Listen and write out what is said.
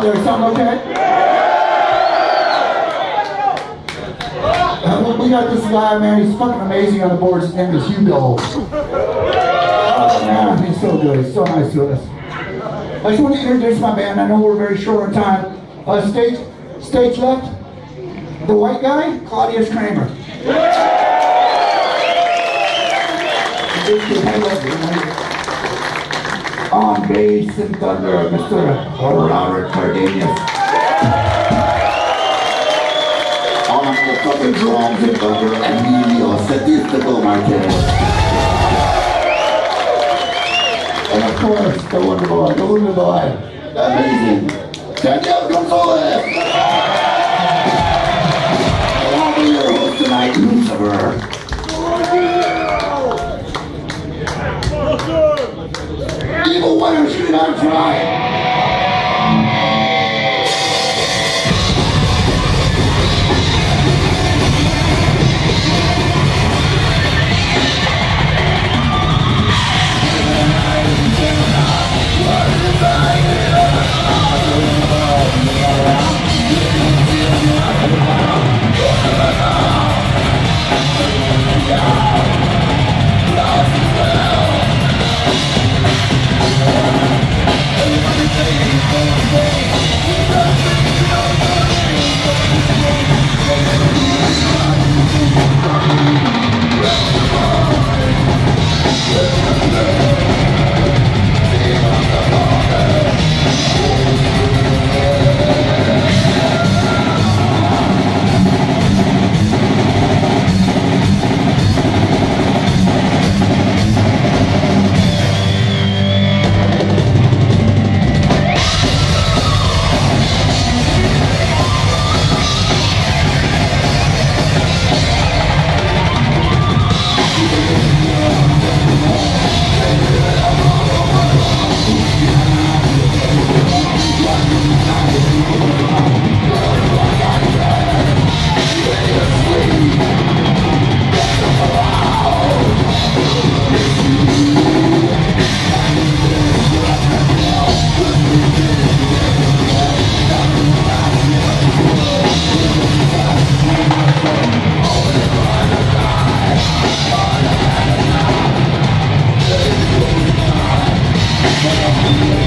out there. Sound okay? We got this guy, man. He's fucking amazing on the boards. His name is Hugo. Oh, man, he's so good. He's so nice to us. I just want to introduce my band. I know we're very short on time. Stage left, the white guy, Claudius Kramer. On bass and thunder, Mr. Robert Cardenas. On the fucking drums and thunder, Emilio Statistical Martinez. And of course, the wonder boy, the amazing Daniel Gonzalez. And I'll be your host tonight, Lucifer. Evil, why don't you not try? Yeah.